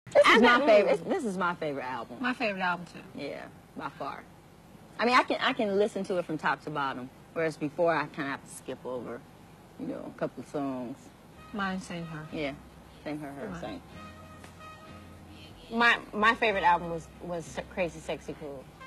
This is my favorite album. My favorite album too. Yeah, by far. I mean, I can listen to it from top to bottom, whereas before I kind of have to skip over, you know, a couple of songs. Mine, same her. Yeah, same her, same. My favorite album was Crazy Sexy Cool.